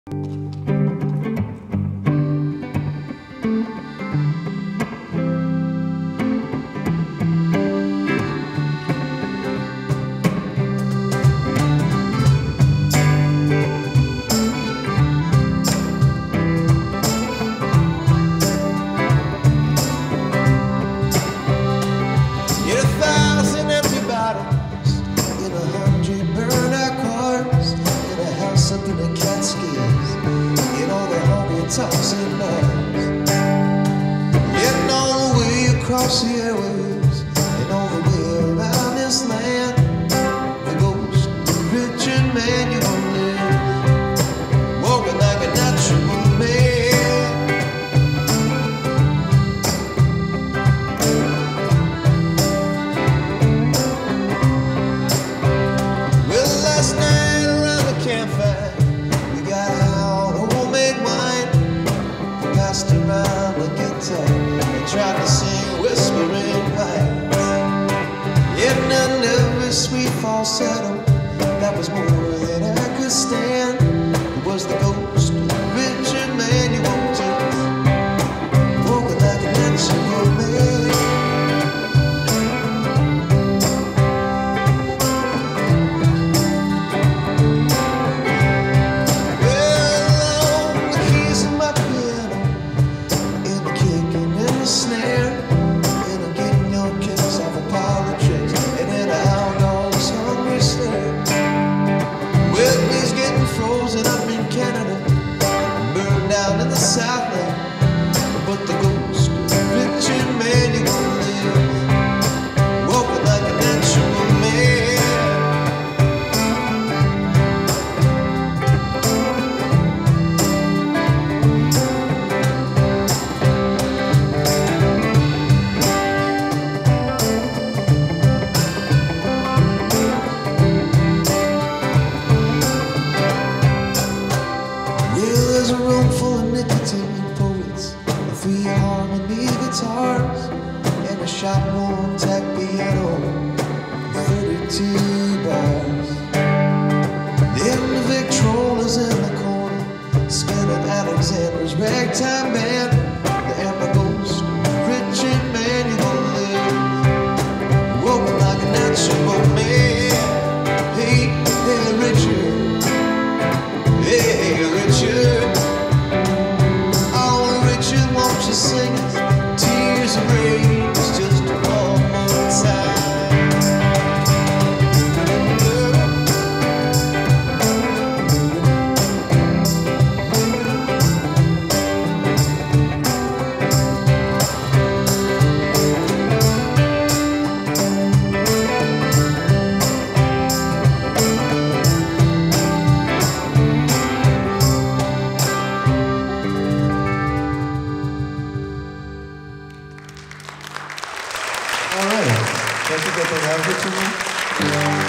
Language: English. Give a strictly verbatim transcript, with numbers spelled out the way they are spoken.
Tops and bars, getting all the way across the airwaves and all the way around this land. The ghost of Richard Manuel lives, walking like a natural man. Well, last night around the campfire, we got out a homemade wine, passed around the guitar and tried to sing whispering pipes. Getting under every sweet falsetto, that was more than I could stand. It was the ghost of Richard Manuel too, walking like a natural man. Snare, and I'm getting your kicks off of politics, and then a hound dog's hungry stare. Whitney's getting frozen up in Canada, burned down in the Southland, but the ghost of Richard Manuel lives, walking like a natural man. There's a room full of nicotine poets, a free harmony guitars, and a shop-worn tack piano, thirty-two bars. Then the Victrolas in the corner, spinning Alexander's ragtime band, and the ghost of Richard Manuel lives, walking like a natural man. Hey, hey, Richard. Hey, Richard. Won't you sing us Tears of Rage just one more time? All right, thank you for having me.